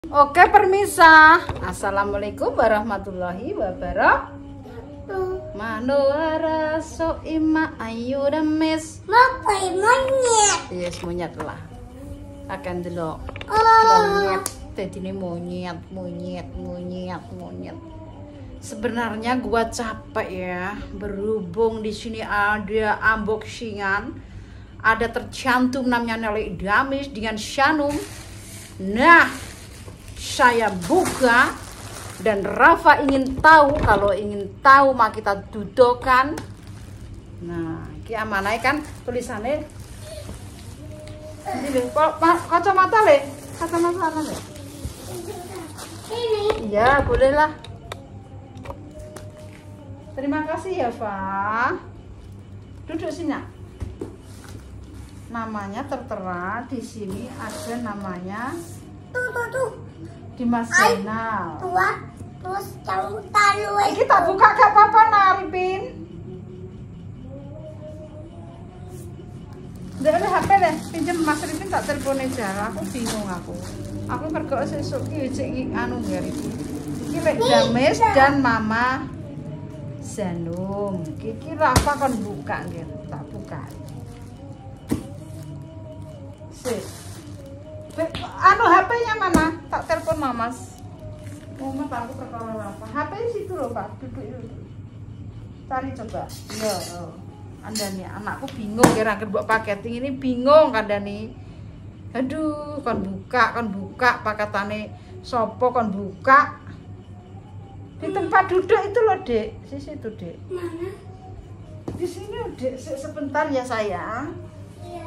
Oke, permisa. Assalamualaikum warahmatullahi wabarakatuh. Manuara so ima ayu demes. Mapai monyet. Yes, monyet lah. Akan delok. Monyet. Tadi ini monyet. Sebenarnya gua capek ya. Berhubung di sini ada unboxingan, ada tercantum namanya Nelly Damis dengan Shanum. Nah, saya buka dan Rafa ingin tahu. Kalau ingin tahu mah kita dudukan. Nah, ini amanai kan tulisannya. Ini kacamata le, kacamata le. Ini. Iya, bolehlah. Terima kasih ya, Fa. Duduk sini. Namanya tertera di sini, ada namanya Tuh. Dimas Zainal. Tua. Terus campur talu. Kita buka gak apa-apa, Naripin. Udah ada HP deh, pinjam Mas Ripin tak telepon aja. Aku bingung aku pergi sesuk iki anu ngeri. Iki Lek Damis dan Mama Zanum. Iki Rafa kon buka nggih, tak buka. Sip. Anu HP-nya mana? Tak telepon Mamas. Mama tak aku perkara Rafa. HP situ loh, Pak. Duduk itu. Cari coba. Iya, Anda nih anakku bingung kira buat paketing ini bingung kandani. Aduh, kon buka paketane sopo kon buka. Di tempat duduk itu loh, Dek. Di situ, Dek. Mana? Di sini, Dek. Sebentar ya, sayang. Iya.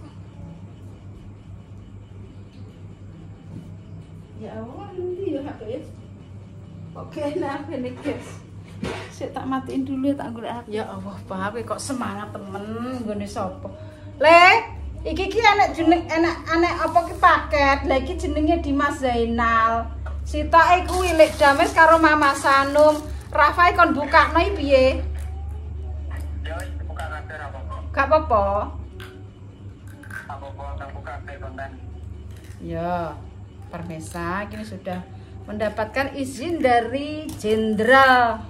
Ya Allah, nanti ya HP. Oke, nah ini guys. Saya tak matiin dulu ya, tak golek HP. Ya Allah, Pak, kok semangat temen nggone sapa. Le, iki enek jeneng enek apa ki paket. Lah iki jenenge Dimas Zainal. Sitoke kuwi Lek Damis karo Mama Sanum. Rafa kon bukakno iki piye? Ya, buka kabeh apa-apa. Gak apa-apa. Apa-apa tak buka kabeh konten. Ya, Permesa kini sudah mendapatkan izin dari Jenderal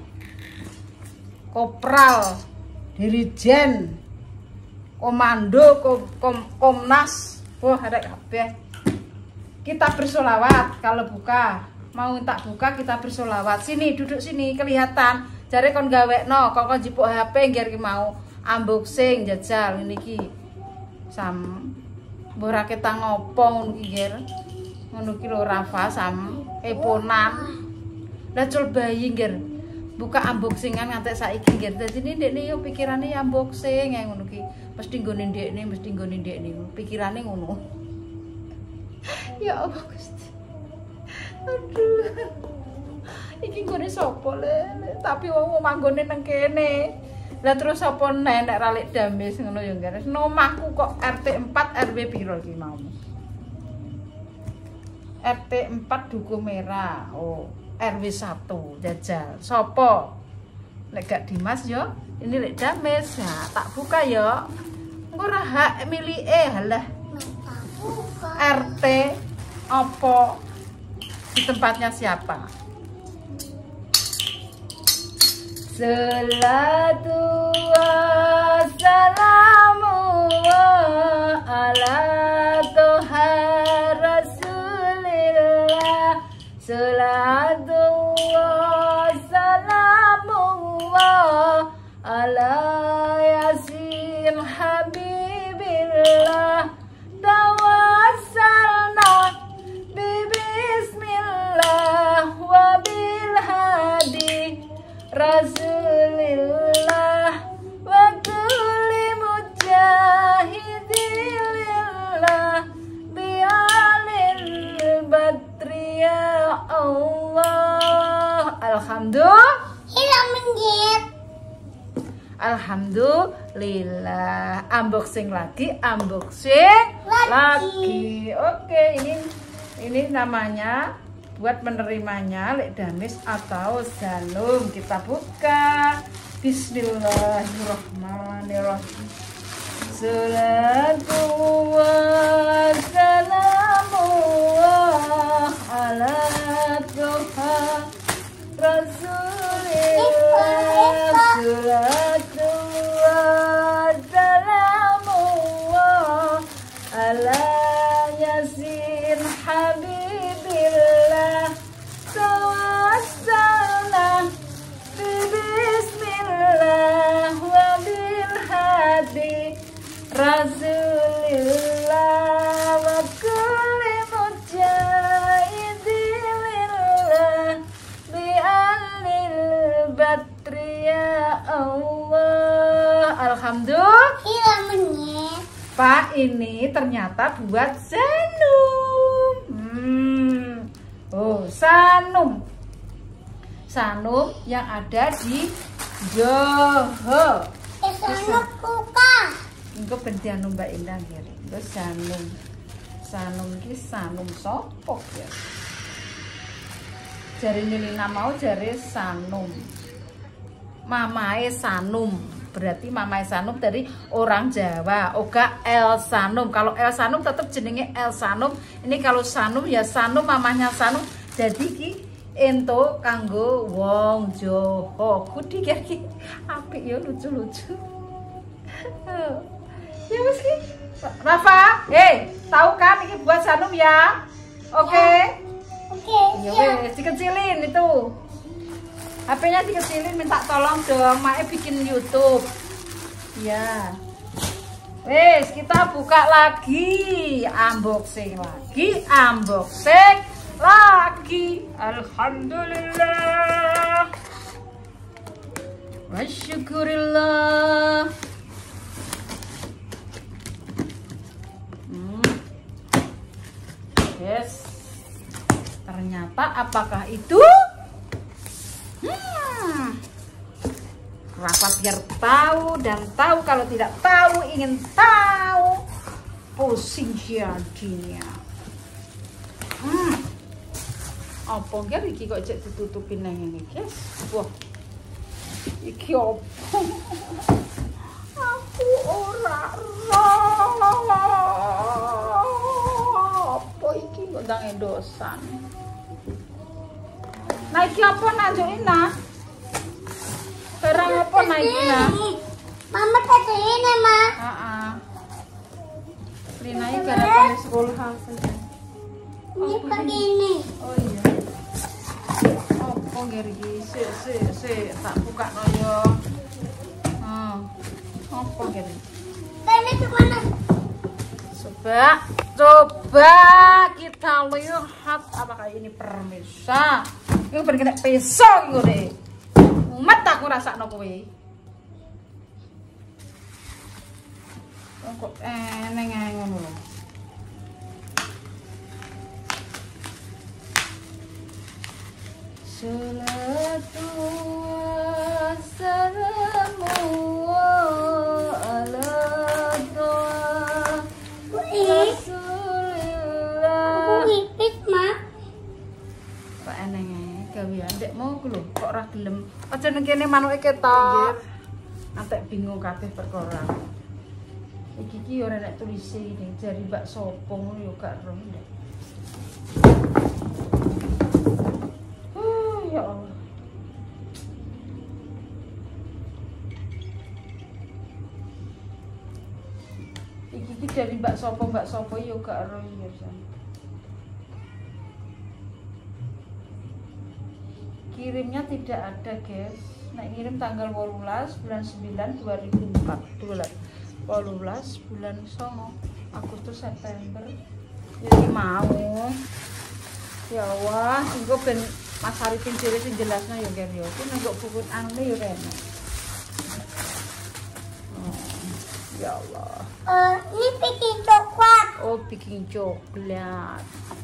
Kopral Dirijen Komando Komnas. Wah, ada kabeh. Kita bersolawat kalau buka. Mau tak buka kita bersolawat. Sini, duduk sini kelihatan. Jare kon gawekno, kok jipuk HP ngger ki mau unboxing jajal niki. Sam mbora kita ngopo ngono ki ngger. Ngono ki lho Rafa sam eponan. Lah cul bayi ngger. Buka unboxingan ngantek saiki ngger. Dadi ndekne yo pikirane unboxing ya ngono ki. Mesti nggone ndekne, pikirane ngono. Ya Allah Gusti. Aduh. Iki nggone sapa le? Tapi wong manggone nang kene. Lah terus sapa nek ra Lek Damis ngono ya ngger. Nomahku kok RT 4 RW piro iki mau? RT 4 Duku Merah. Oh, RW 1 jajal. Sopo? Lek gak Dimas yo, ini Lek Damis. Ya, tak buka yo. Engko ora hak milike halah. RT opo di tempatnya siapa? Salatu wassalamu ala toha rasulillah. Salatu wassalamu ala yasin habibillah. Tawassalna bismillah wa bil hadi rasulillah wa kulli mujahidillah bi'alil badri ya Allah. Alhamdulillah. Unboxing lagi. Oke, ini namanya buat menerimanya Lek Damis atau Zanum. Kita buka. Bismillahirrahmanirrahim. Salatu wassalamu ala Rasulillah Salatullah Salamullah Ala Yasin Habibillah Tawassalna Bismillah Wa bilhadi Rasulillah Wa kulli mujahidilillah Bi'alil batri ya Allah. Alhamdulillah. Iya menyet. Pak, ini ternyata buat Sanum. Oh, Sanum. Sanum yang ada di Johor. Sana buka. Engko bentian Mbak Indah kiri. Terus Sanum. Sanum iki Sanum sopok ya. Jari Nilina mau jari Sanum. Mamae Sanum. Berarti Mamae Sanum dari orang Jawa. Oga El Sanum. Kalau El Sanum tetap jenenge El Sanum. Ini kalau Sanum ya Sanum mamahnya Sanum. Jadi ki ento kanggo wong Jawa. Kudi ki apik ya lucu-lucu. Ya wis ki. Rafa, tahu kan ini buat Sanum ya? Oke. Oke. Ya wis dikecilin itu. HP-nya dikecilin, minta tolong dong, Mae bikin YouTube. Ya. Wes, kita buka lagi, unboxing lagi, unboxing lagi. Alhamdulillah. Wasyukurillah. Yes. Ternyata apakah itu? Rafa biar tahu dan tahu, kalau tidak tahu ingin tahu, pusing jadinya. Apa enggak iki kok cek ditutupin nang ngene, guys? Wah. Iki opo? Aku ora apa iki kok ndang endosan. Nah iki apa najukin nah? Barang apa naiknya? Mama tadi ini, Ma. Lina ini gara-gara sekolah saja. Ini begini. Oh iya. Apa ngeri si tak buka no yo. Apa ngeri? Ini kemana? Coba kita lihat apakah ini permisa. Ini bener pisau gitu deh. Umat aku rasakno kowe. Kok eneng ae ngono lho. Salatu wassalamu ala Rasulillah. Aku ngipit, Ma. Kok eneng ae gawean ndek mau ku lho, kok ora gelem. Aja nang kene manuke ketok. Antek bingung kabeh perkara. Iki ki ora nek tulise ning jari Mbak Sopo ngono yo gak roh ndek. Ya Allah. Iki ki dari Mbak Sopo yo gak roh ya San. Kirimnya tidak ada, guys. Nah, ngirim tanggal 18 bulan 9 2014. 18 bulan 9 Agustus September. Jadi mau. Ya Allah, engko ben Mas Arifin dhewe sing jelasno ya, Ger yo. Ku nengok buku anune yo rene. Ya Allah. Ini bikin coklat. Oh, bikin coklat.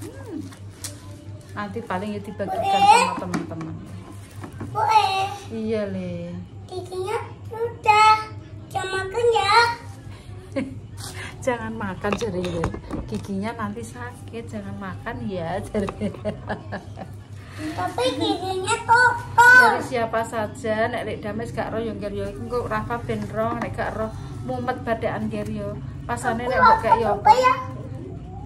Nanti paling ya dibagikan sama teman-teman. Boleh. Iya, Le. Giginya sudah. Jangan makan ya. Jangan makan, jadi giginya nanti sakit. Jangan makan ya, jadi. Tapi giginya kotor. Dari siapa saja, nek lek dames gak roh yo ngger yo. Engko Rafa ben roh, nek gak roh mumet badekan ngger yo. Pasane nek mbok gak yo.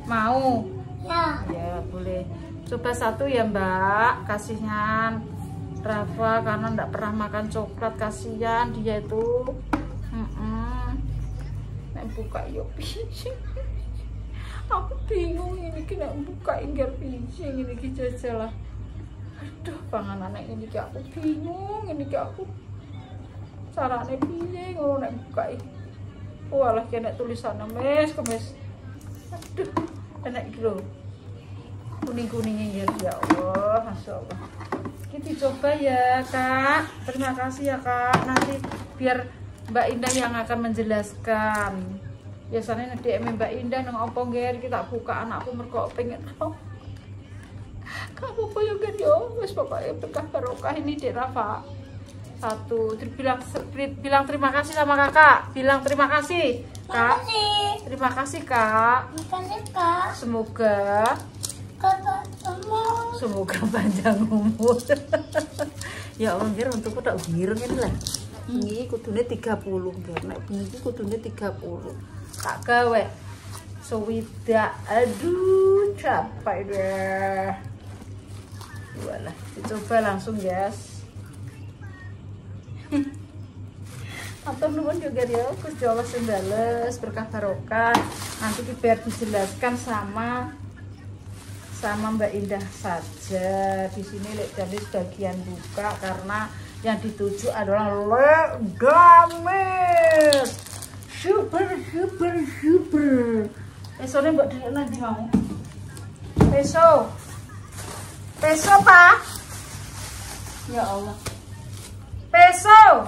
Mau? Ya. Ya, boleh. Coba satu ya, Mbak. Kasihan. Rafa karena ndak pernah makan coklat, kasihan dia itu. Nek buka yo piye. Aku bingung ini kena buka inggar piye ini ki jajal lah. Aduh, panganan ini ki aku bingung, ini ki aku carane piye ngono nek buka iki. Walah kena tulisannya mes kemes. Aduh, enak iki lho. Kuning-kuningnya ya Allah, Masya Allah. Kita coba ya Kak. Terima kasih ya Kak. Nanti biar Mbak Indah yang akan menjelaskan. Biasanya DM Mbak Indah nang opo ngger kita buka anakku mergo pengen tahu. Kamu koyo ngger yo wis pokoke berkah barokah ini Dek Rafa. Satu, bilang terima kasih sama Kakak. Bilang terima kasih Kak. Terima kasih Kak. Semoga panjang umur. Ya Allah, nggih untukku tak gireng ini lah. Ini kudune 30, nggih. Nek bengi iki kudune 30. Tak gawe. Swidak. Aduh, capek deh. Walah, dicoba langsung, guys. Atur nuwun juga ya, Gusti Allah sing bales berkah barokah. Nanti biar dijelaskan sama Mbak Indah saja. Di sini Lek Damis bagian buka karena yang dituju adalah Lek Damis. Super. Besoknya mbak diri nanti mau. Besok Pak. Ya Allah. Besok.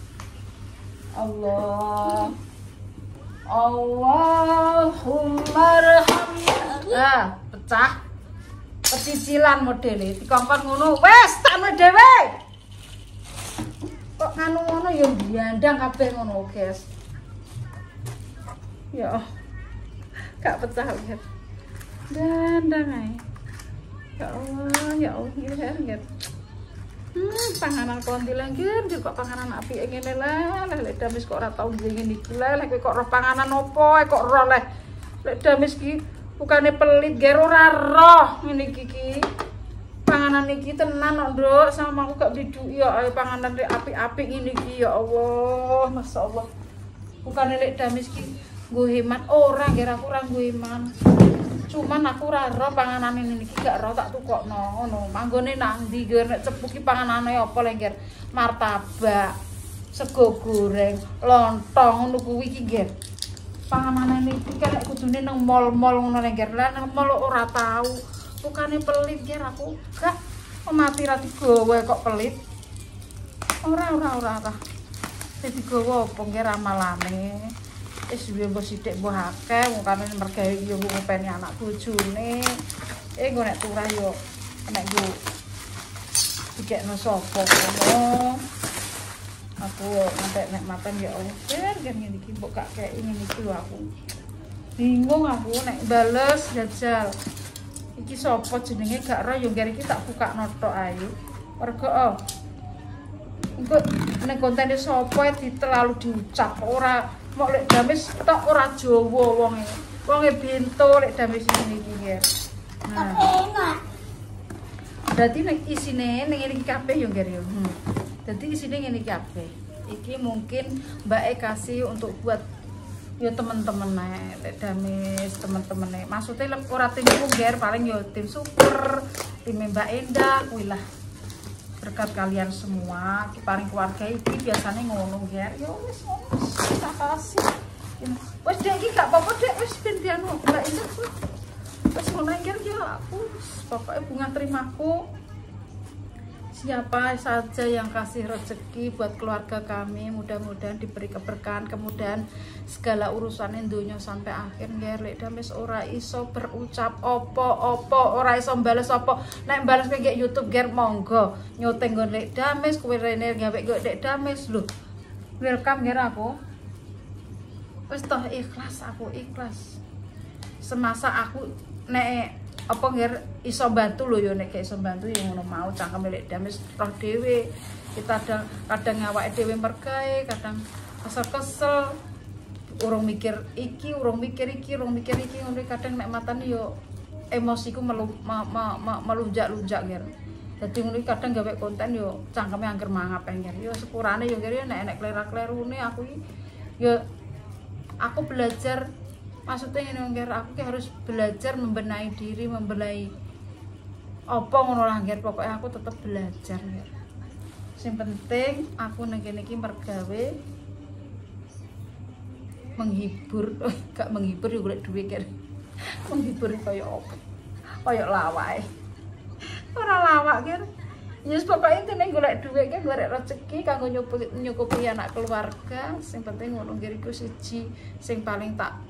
Allahumma rahmah. Pecah. Pecicilan modelnya dikongkon ngono. Wes takno dhewe. Kok nganu ngono ya diandang kabeh ngono, guys. Ya. Gak pecah lihat. Dandang ae. Ya Allah, lihat. Panganan kontilan nggih kok panganan apike ngene lah. Lek Damis kok ora tau ngene iki lah. Lek kok roh panganan opo kok roh leh. Lek Damis ki bukane pelit ger ora roh ngene iki. Panganan iki tenan kok, Nduk. Sama aku gak diduki ya panganan rek apik-apik ngene iki ya Allah, masyaallah. Bukane Lek Damis ki nggo hemat ora ger aku ora nggo hemat. Cuman aku ora roh panganan ini iki gak roh tak tukokno ngono. Manggone nang ndi ger nek cepu ki panganane apa le ger? Martabak, sego goreng, lontong ngono kuwi iki ger. Panganan iki kan nek kudune nang mall-mall ngono le ger. Lah nang mall ora tau. Bukane pelit ger aku. Gak mati ra digawe kok pelit. Ora. Dadi gawa apa ger amalane. Wis duwe mbok sithik mbok akeh wong kan mergawe yo ngopeni anak bojone. Engko nek turah yo nek go dikekno sapa ngono. Aku ngantek nek maten ya Allah. Ger ngene iki mbok gak kei ngene iki lho aku. Bingung aku nek bales jajal. Iki sapa jenenge gak ro yo ger iki tak bukakno tok ae. Mergo engko nek kontene sapa terlalu diucap ora mok Lek Damis tok ora Jawa wonge bento Lek Damis ini iki ger. Nah. Berarti nek isine ning ngene iki kabeh yo ger yo. Dadi isine ngene iki kabeh. Iki mungkin Mbak kasih untuk buat yo temen-temen Lek Damis, temen-temene. Maksudnya ora tim ger paling yo tim super, tim Mbak Indah kuwi lah. Berkat kalian semua, paling keluarga iki biasanya ngono ger. Yo wis terima kasih. Wes Dek iki gak apa-apa Dek, wis ben dianu Mbak Indah. Wis ngono ger ya aku pokoke bunga terimaku. Siapa saja yang kasih rezeki buat keluarga kami, mudah-mudahan diberi keberkahan, kemudahan segala urusan dunia sampai akhir. Nggih Lek Damis ora iso berucap opo-opo, ora iso bales opo. Nek bales kayak YouTube ger monggo nyoteng nggon Lek Damis, kowe rene gawe nggo Lek Damis lho. Welcome ger aku. Wis toh ikhlas, aku ikhlas. Semasa aku nek apa ngir iso bantu lho ya nek iso bantu ya ngono mau cangkem Lek Damis roh dhewe. Kita kadang awake dhewe mergawe, kadang kesel-kesel. Urung mikir iki, urung mikir iki ngono kadang nek matane yo emosiku melunjak-lunjak ngir. Dadi ngono kadang gawe konten yo cangkeme angger mangap engger. Yo sepurane yo ngger nek klera-klerune aku iki yo aku belajar maksudnya ngene ngger aku ki harus belajar membenahi diri, membenahi apa ngono lah ngger pokoke aku tetep belajar ya. Sing penting aku nang kene iki mergawe menghibur, gak menghibur yo golek duit ngger. Menghibur kaya apa? Kaya lawak. Ora lawak kan. Ya pokoke intine golek dhuwit ki golek rezeki kanggo nyukupi anak keluarga. Sing penting ngono nggih iku siji sing paling tak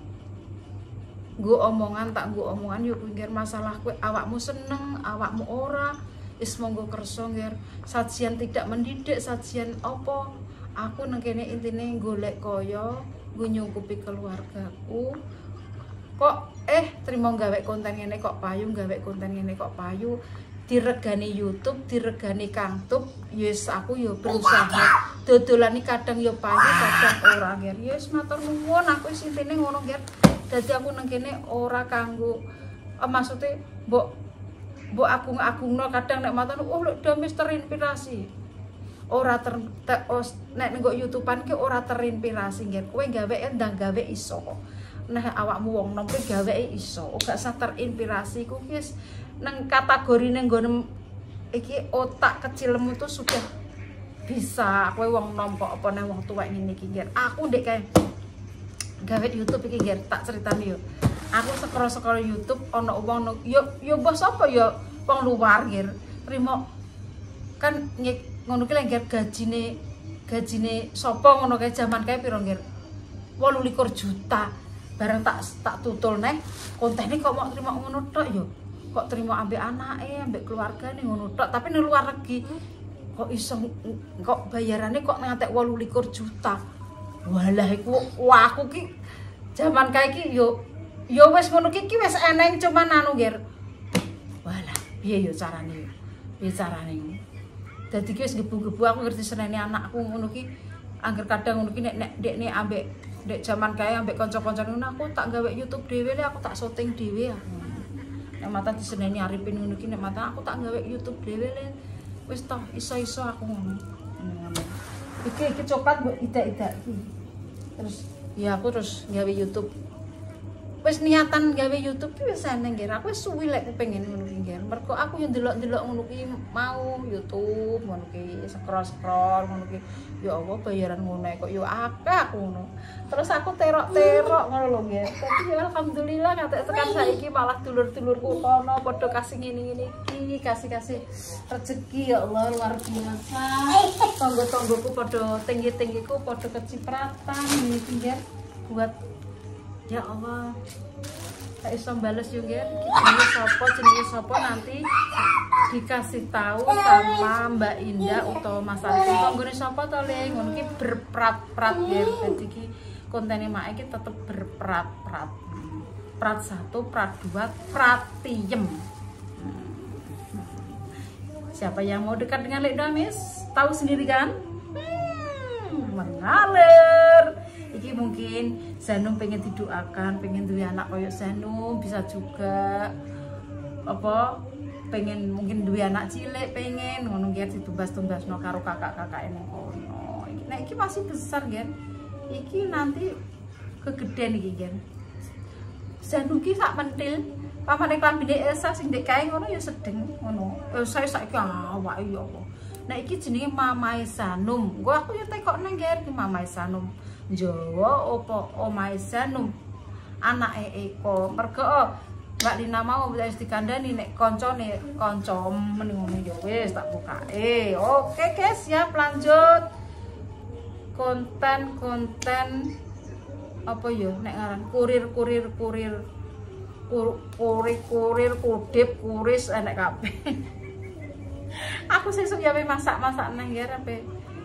nggo omongan yo kuwi nggih masalah kowe awakmu seneng, awakmu ora. Wis monggo kersa nggih. Sajian tidak mendidik, sajian apa? Aku nang kene intine golek kaya nggo nyukupi keluargaku. Kok terima gawe konten ngene kok payu, gawe konten ngene kok payu. Diregani YouTube, diregani Kangtub, yes aku yo berusaha. Dodolane kadang yo payu, kadang ora nggih. Yes matur nuwun aku intine ngono nggih. Dadi aku nang kene ora kanggo maksude mbok agung-agungno kadang nek matur lho damis terinspirasi. Ora nek nggo YouTubean ki ora terinspirasi nggih. Kowe gawe ndang gawe iso. Nah awakmu wong nom kowe gawe iso, gak usah terinspirasi ku wis nang kategorine nggon iki otak kecilmu tuh sudah bisa. Kowe wong nom kok apa nang wong tuwek ngene iki nggih. Aku ndek kae gawe YouTube iki nggih tak critani yo. Aku sekro-sekro YouTube ana wong yo bos apa yo wong luar nggih. Trimo kan ngono ki lek gajine sapa ngono kae jaman kae piro nggih? 28 juta. Bareng tak tutul neh kontene kok mau terima ngono tok yo. Kok terima ambek anake, ambek keluargane ngono tok, tapi nang luar negeri kok iso kok bayarane kok ngantek 28 juta. Walah iku aku ki jaman kae ki yo wis ngono ki wis eneng cuman anu nggih. Walah, piye yo carane yo? Piye carane? Dadi ki wis gebu-gebu aku ngerti senene anakku ngono ki. Angger kadang ngono ki nek dekne ambek dek jaman kae ambek kanca-kancane ngono aku tak gawe YouTube dhewe le, aku tak syuting dhewe aku. Nek mata diseneni Arifin ngono ki nek mata aku tak gawe YouTube dhewe le. Wis toh iso-iso aku ngono. Iki coklat mbok idak-idak iki. Terus ya aku terus gawe YouTube. Wis niatan gawe YouTube ki wis seneng nggih. Aku wis suwi lek kepengin ngono ki nggih. Mergo aku yo ndelok-ndelok ngono ki mau YouTube ngono ki scroll ngono ki. Ya Allah bayaran ngono kok yo akeh aku ngono. Terus aku terok-terok ngono lho nggih. Tapi ya alhamdulillah ngatek tekan saiki malah dulur-dulurku kono padha kasih ngene-ngene iki, kasih rezeki ya Allah luar biasa. Tonggo-tonggoku padha tinggi-tinggiku padha kecipratan ngene iki nggih. Buat ya Allah, tak iso bales juga. Jenenge sopo nanti dikasih tahu sama Mbak Indah utawa Mas Alvin. Tonggone sopo to le ngono ki berprat-prat ya. Dadi ki kontene mak iki tetep berprat-prat. Prat 1, prat 2, pratiem. Siapa yang mau dekat dengan Lek Damis? Tahu sendiri kan? Mengalir. Iki mungkin Zanum pengen didoakan, pengen duwe anak koyo Zanum, bisa juga apa pengen mungkin duwe anak cilik, pengen ngono nggih ditumbas-tumbasno karo kakak-kakake nang kono. Nek iki masih besar nggih. Iki nanti kegedean iki nggih. Zanum ki sak mentil, pamane klambine Elsa sing ndek kae ngono ya sedeng ngono. Elsa saiki awake ya apa. Nek iki jenenge Mamae Zanum. Engko aku yo tekokne nggih Mamae Zanum. Jawa opo omahe Zanum anake Eko mergo Mbak Lina mau wis dikandani nek kancane kanca men ngono ya wis tak bukake. Oke guys, siap lanjut konten apa ya nek ngaran kurir kudip kuris enek kabeh. Aku sesuk ya masak-masak nang nggih ape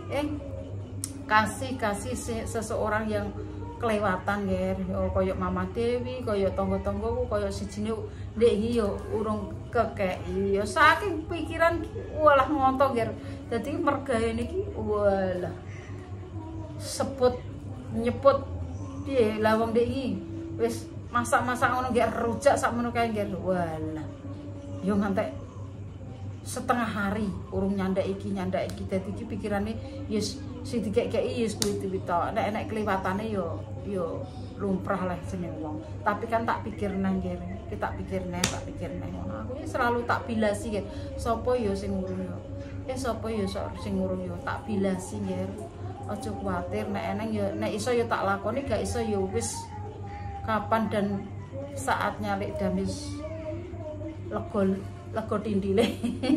kasih seseorang yang kelewatan nggih koyo Mama Dewi, koyo tonggo-tonggoku, koyo sijine ndek iki yo urung kekeki. Yo saking pikiran walah ngonto nggih. Dadi mergawe niki walah seput nyeput piye lah wong ndek iki wis masak-masak ngono nggih rujak sakmono kae nggih. Walah. Yo ngantek setengah hari urung nyandak iki dadi iki pikirane yes sing dikek-keki yes kuwi tok nek kliwatane yo lumrah lah jeneng wong tapi kan tak pikir nang kene tak pikir neh ngono aku selalu tak bilasi nggih sapa yo sing ngurung yo sapa yo sing ngurung yo tak bilasi nggih aja kuwatir nek eneng yo nek iso yo tak lakoni gak iso yo wis kapan dan saatnya lek damis lego tindile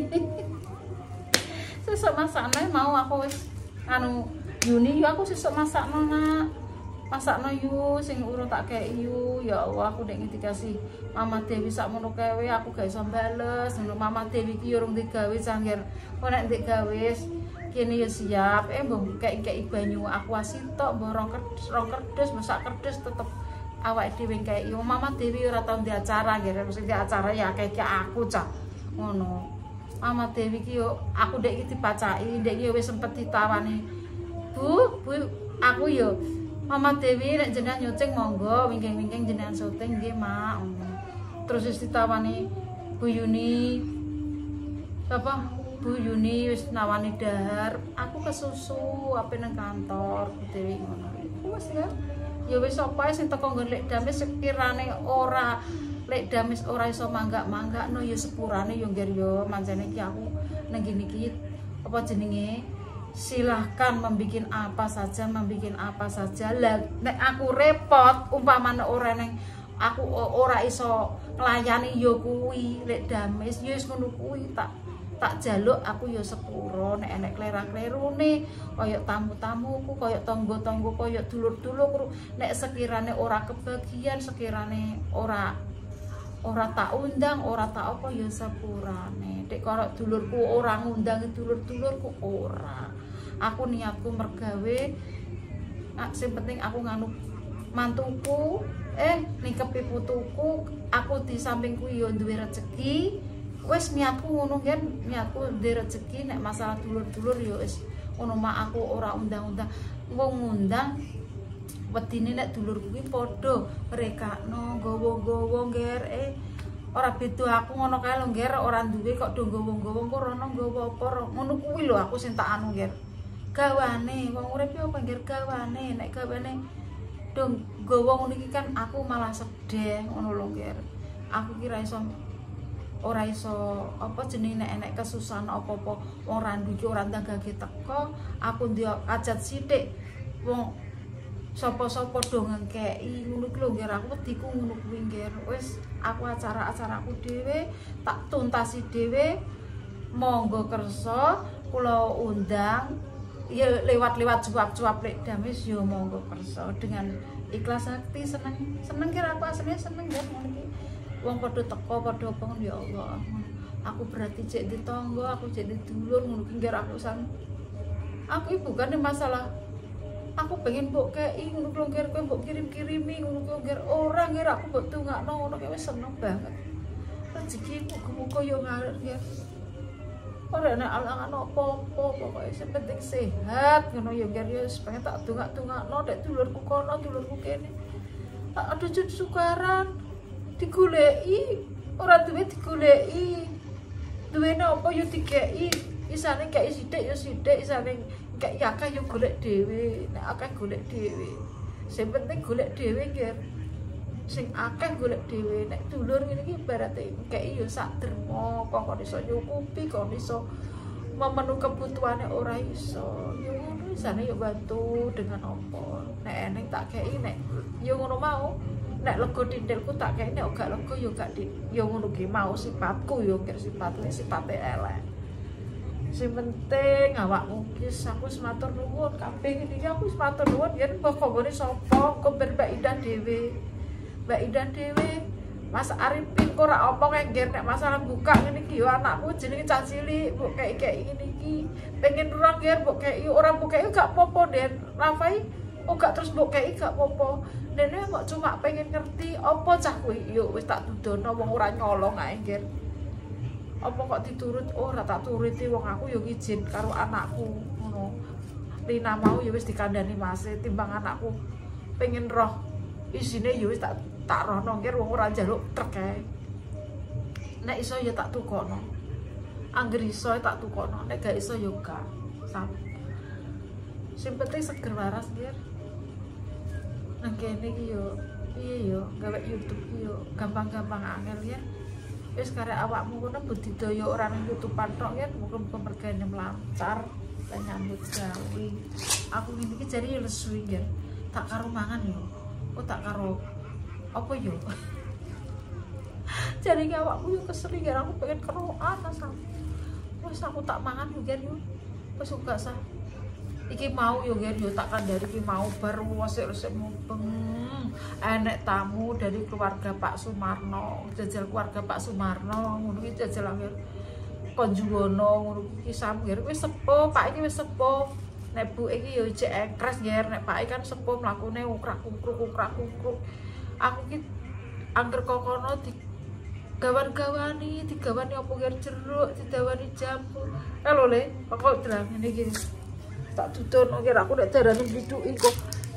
sesuk masakne mau aku wis anu Yuni yo aku sesuk masakno nak masakno yu sing urung tak kei yu ya Allah aku nek dikasih Mama Dewi sakmono kewe aku gak iso bales Mama Dewi ki urung digawe cangger kok nek ndek gawe kene ya siap mbok kei banyu aku asintok mbok rong kerdes masak kerdes tetep awake dhewe kei Mama Dewi ora tau di acara nggih mesti di acara ya kei aku cah ngono Mama Dewi ki yo aku ndek iki dipacaki ndek iki wis sempet ditawani Bu aku yo Mama Dewi nek jenengan nyucing monggo wingking-wingking jenengan syuting nggih Mak. Terus wis ditawani Bu Yuni. Apa Bu Yuni wis nawani dahar, aku kesusu ape nang kantor Bu Dewi ngono. Wis ya. Ya wis apa sing teko nggon Lek Damis sekirane ora Lek Damis ora iso manggak-manggakno ya sepurane ya nggih yo mancene iki aku nang ngene iki apa jenenge silahkan membikin apa saja lah nek aku repot umpamane ora neng aku ora iso nglayani yo kuwi Lek Damis yo wis ngono kuwi tak jaluk aku yo sepuro nek enek klerang-klerune kaya tamu-tamuku kaya tangga-tangga kaya dulur-dulur nek sekirane ora kebagian sekirane ora tak undang ora tak apa ya sepurane nek karo dulurku ora ngundang dulur-dulurku ora aku niatku mergawe sing penting aku nganu mantuku ningkepi putuku aku di samping kuwi yo duwe rezeki wis niatku ngono kan niatku duwe rezeki nek masalah dulur-dulur yo wis ngono mak aku ora undang-undang wong ngundang wedine nek dulurku kuwi padha rekakno gowo-gowo ngger ora beda aku ngono kae lho ngger ora duwe kok do gowo-gowo kok rono nggowo apa ngono kuwi lho aku sing tak anu ngger gawane wong urip yo apa ngger gawane nek gawane dong gowo ngono iki kan aku malah sedih ngono lho ngger aku kira iso ora iso apa jenenge nek enek kesusahan apa-apa wong randu iki ora ndagake teko aku ndek ajat sithik wong sapa-sapa do ngekeki ngono ki lho ngger aku wediku ngono kuwi ngger wis aku acara-acaraku dhewe tak tuntasi dhewe monggo kersa kula undang ya lewat cuap-cuap Lek Damis yo monggo kersa dengan ikhlas hati seneng kira aku asline seneng ya ngono iki wong padha teko padha apa ya Allah aku berarti cek di tangga aku cek di dulur ngono ki ngger aku sang aku bukan masalah aku pengen mbok kei ngono lho ngger kowe mbok kirim-kirimi ngono ku ngger ora ngger aku mbok tungakno ngono ki wis seneng banget rezekiku muga yo ngalir ngger ora nek alangan apa-apa pokoke sing penting sehat ngono ya ngger yo pengen tak tungak-tungakno nek dulurku kono dulurku kene ada cucu sukaran digoleki ora duwe digoleki duwene apa yo dikeki isane kei sithik yo sithik isane kek akeh yo golek dhewe nek akeh golek dhewe sing penting golek dhewe ngger sing akeh golek dhewe nek dulur ngene iki ibarate kek yo sak derma kok iso nyukupi kok iso memenuhi kebutuhane ora iso yo ngono isane yo bantu dengan apa nek eneng tak kei nek yo ngono mau nek lego tindilku tak kei nek gak lego yo gak yo ngono ki mau sifatku yo ngger sifate elek sing penting awakmu ki aku wis matur nuwun kabeh iki aku wis matur nuwun yen pokokane sapa kok Mbak Ida dhewe Mas Arifin kok ora apa kae ngger nek masalah buka ngene iki yo anakku jenenge cah cilik mbok kei ngene iki pengen ora ngger mbok kei ora mbok kei gak apa-apa Den Rafai gak terus mbok kei gak apa-apa dene kok cuma pengen ngerti apa cah kuwi yo wis tak dudono wong ora nyolong ae ngger apa kok diturut ora tak turuti wong aku yo izin karo anakku ngono Rina mau ya wis dikandani Mas timbang anakku pengen roh isine ya wis tak rohno ngger wong ora njaluk trek ae nek iso ya tak tukono Angger iso tak tukono, nek gak iso yo gak. Sam. Sing penting seger waras, Ger. Nang kene iki yo piye yo gawe YouTube ki yo gampang-gampang angel ya. Wis karek awakmu kono budidaya ora nang YouTube-an tok ya, muga-muga mergane lancar lan nyambut gawe. Aku ngene iki jare yo lesu ya. Tak karo mangan yo. Oh tak karo apa yo? Jare iki awakmu yo kesel ya, aku pengen keroan asal. Wis aku tak mangan yo Ger yo. Wis gak sah. Iki mau yo Ger yo tak kandhani iki mau bar resik-resik mubeng. Enek tamu dari keluarga Pak Sumarno, jajal keluarga Pak Sumarno ngono iki jajal Ger. Konjuwono ngono iki sam Ger wis sepuh, Pak iki wis sepuh. Nek Bu iki yo cek ekres Ger, nek Pak iki kan sepuh mlakune ukrak-ukruk. Aku iki angger kokono di gawan-gawani, digawani apa Ger jeruk, didawani jambu. Lho Le, kok delang ngene iki. Tak tuturno Ger aku nek darane blithuki kok.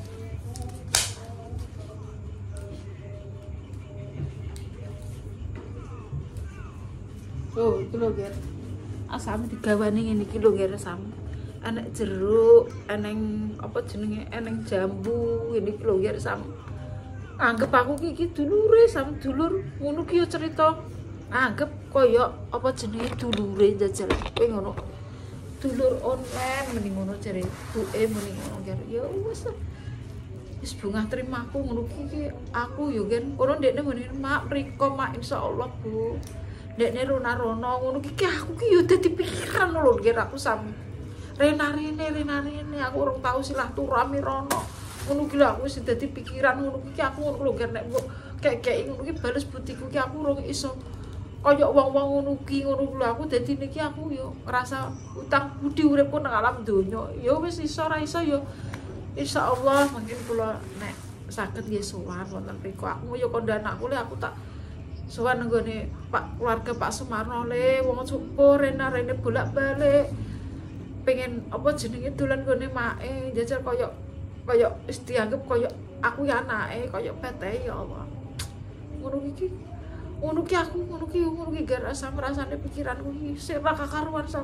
Oh, itu lho Ger. Asam digawani ngene iki lho Ger asam. Enek jeruk, eneng apa jenenge? Eneng jambu ngene iki lho Ger asam. Anggap aku iki dulure sam dulur ngono ki yo cerita. Anggap koyo apa jenenge dulure jajal. Kowe ngono. Dulur online mending ngono jare buke mending ngono Ger. Ya wis. Wis bungah terimaku ngono ki aku yo Gen. Kono ndekne muni mak mriko mak insyaallah Bu. Ndekne rono-rono ngono ki aku ki yo dadi pikiran lho Ger aku sam. Rena-rene aku ora tau silaturahmi rono. Ngono ki lho aku wis dadi pikiran ngono ki aku ngono lho Ger nek kek ngono ki bales butiku ki aku ora iso kaya wong-wong ngono ki ngono lho aku dadi niki aku yo ngerasa utang budi uripku nang alam donya. Yo wis iso ra iso yo insyaallah mungkin kula nek saged nggih sowan wonten mriku. Aku yo kandha anakku le aku tak sowan nggone Pak keluarga Pak Sumarno le wong cupu rene bolak-balik pengen apa jenenge dolan nggone make jajal kaya wis dianggep kaya aku ya anake kaya pete ya Allah. Ngono ki aku Ger asam rasane pikiranku iki sik ra kakaruan sam.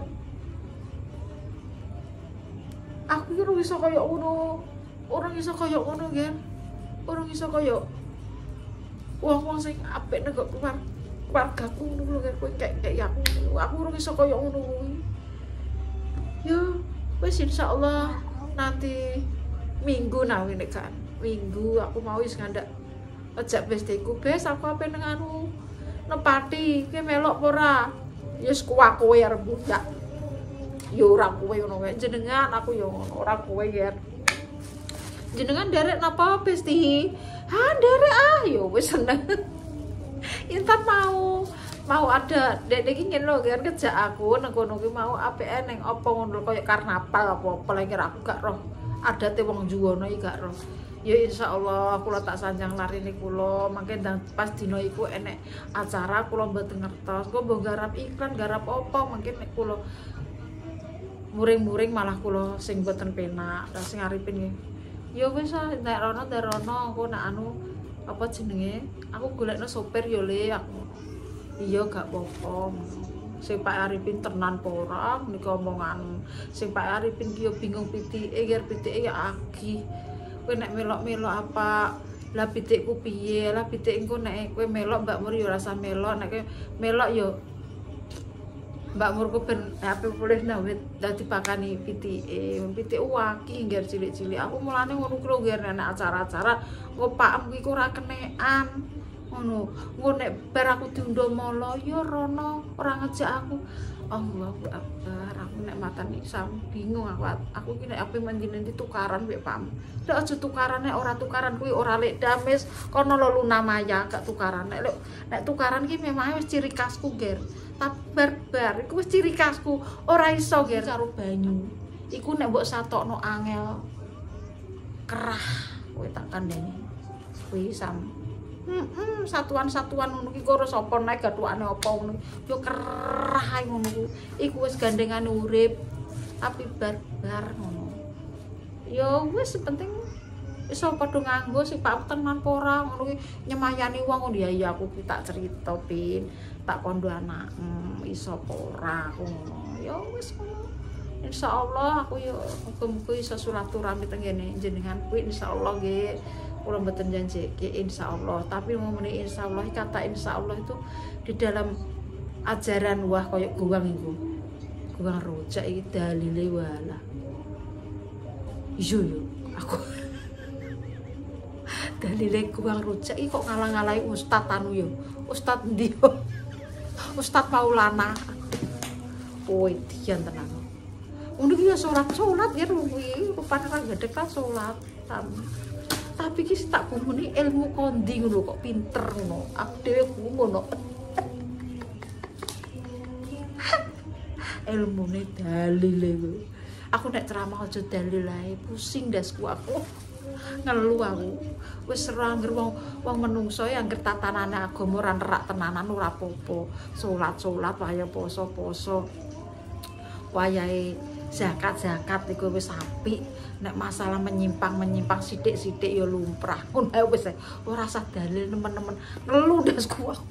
Aku ki ora iso kaya ngono. Ora iso kaya ngono Ger. Ora iso kaya wong-wong sing apik nek keluargaku ngono lho Ger kowe kayak aku. Aku ora iso kaya ngono kuwi. Ya wis insyaallah nanti minggu nawi nek kan. Minggu aku mau wis ngandak ojek bestiku bes aku ape nang anu nepati ki melok apa ora. Yes kowe arep budak. Yo ora kowe ngono wae jenengan aku yo ngono ora kowe Ger. Jenengan derek napa besti? Ha derek yo wis seneng. Intan mau ada dek iki ngene lho Ger kerja aku nang kono ki mau apike ning apa ngono koyo karnaval apa lagi aku gak roh adate wong Juwono iki gak roh. Ya insyaallah kula tak sanjang larine kula mangke pas dina iku enek acara kula mboten ngertos kok mbok garap iklan garap apa mungkin nek kula muring-muring malah kula sing mboten penak ta sing aripin nggih. Ya wis nek rono engko nek anu apa jenenge aku golekno sopir yo Le aku. Iya gak apa-apa. Sing Pak Arifin tenan apa ora niki omongan. Sing Pak Arifin ki yo bingung pitike Ger pitike ya agih. Kowe nek melok-melok apa lah pitikku piye lah pitik engko nek kowe melok Mbak Mur yo rasa melok nek melok yo Mbak Murku ben HP boleh nawit dadi pakani pitike pitik waki Ger cilik-cilik aku mulane ngono ku lho Ger nek acara-acara engko pakmu iku ora kenekan ngono engko nek bar aku diundha molo yo rono ora ngejak aku Allahu Akbar aku nek matane sam bingung aku iki nek ape menjine tukaran mbek pakmu lek aja tukaran nek ora tukaran kuwi ora lek dames kono lo Luna Maya gak tukaran nek tukaran ki memang wis ciri khasku Ger tapi barbar iku wis ciri khasku ora iso Ger karo banyu iku nek mbok satokno angel kerah kowe tak kandhani kuwi sam satuan-satuan ngono ki kok ora sapa naik gathukane apa ngono yo kerah ngono ku iku wis gandengane urip tapi barbar ngono yo wis penting iso padha nganggo sing Pak tenan apa ora ngono ki nyemayani wong ngono ya aku ki tak cerita Pin tak kondo anak iso apa ora aku ngono. Ya wis ngono. Insyaallah aku yo muga-muga iso silaturahmi teng ngene jenengan kuwi insyaallah nggih. Kula mboten janjike insyaallah, tapi ngomongin insyaallah kata insyaallah itu di dalam ajaran wah koyo guwang iku. Guwang rojak iki dalile wala. Yo aku dalile guwang rojak iki kok ngalang-alangi ustaz anu yo. Ustaz ndi yo? Ustaz Maulana. Oh, dian tenan. Ngono iki ya salat ya kuwi rupane ra gedhe kan salat. Tapi ki tak gumuni ilmu kondi ngono kok pinter ngono. Aku dhewe ngono. Ilmune dalile kuwi. Aku nek ceramah aja dalil ae, pusing dasku aku. Ngelu aku. Wis ora angger wong menungso ya angger tatanane agama ora nerak tenanan ora apa-apa. Salat waya poso-poso. Wayahe zakat iku wis apik. Nek masalah menyimpang sithik-sithik ya lumrah. Ngono ae wis ora usah dalil nemen-nemen. Ngelu dasku aku.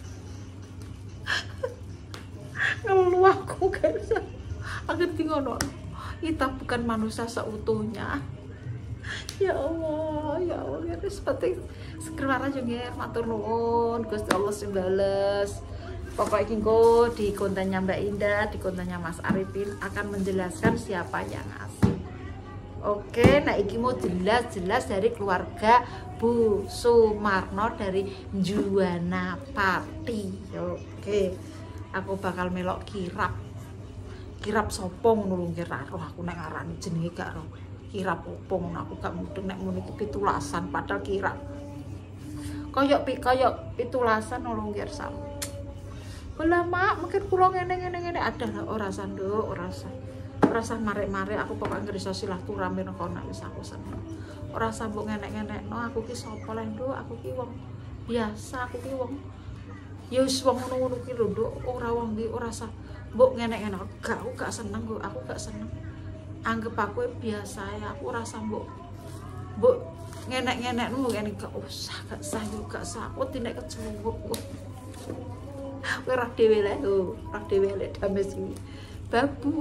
Ngelu aku guys. Angger ngono. Kita bukan manusia seutuhnya. Ya Allah, ya seperti sekarang juga matur nuwun Gusti Allah sing bales. Pokoknya iki engko di kontennya Mbak Indah, di kontennya Mas Arifin akan menjelaskan siapa yang ngasih. Oke, nah iki mau jelas dari keluarga Bu Sumarno dari Juwana Pati. Oke. Aku bakal melok kirap sopo ngono lho nggih ra roh aku nek ngarani jenenge gak roh. Kirap opo ngono aku gak mudeng nek muni pitulasan padahal kirap. Koyok pitulasan ngono nggih sam. Lah mak mungkin kula ngene ada ora sanduk ora usah marek-marek aku pokoke ngrisa silaturahmi nang kono wis aku seneng. Ora sambung ngenek-ngenekno aku ki sapa lho Nduk, aku ki wong biasa, aku ki wong ya wis wong ngono-ngono ki lho Nduk, ora wong iki ora usah mbok ngenek-ngenek. Aku gak seneng kok, aku gak seneng. Anggap aku biasa ya, aku rasa mbok ngenek-ngenekmu ngene gak usah, gak sah. Aku tindak kecewuk. Kowe roh dhewe lek dames iki. Babu.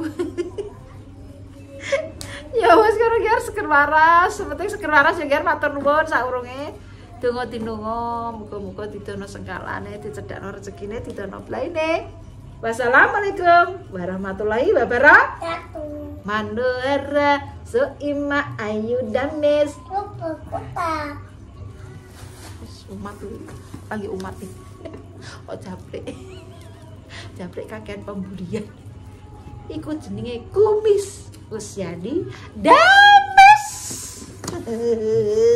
Ya wis karo ger seger waras, penting seger waras ya ger matur nuwun saurunge. Donga tinunga, muga-muga didono sengkalane, dicedhakno rezekine, didono blaine. Wassalamualaikum warahmatullahi wabarakatuh. Mandora Soima Ayu Dames. Kota. Umat lagi umat nih. Oh jabrek kakean pembulian. Ikut jenenge kumis. Wis jadi Dames.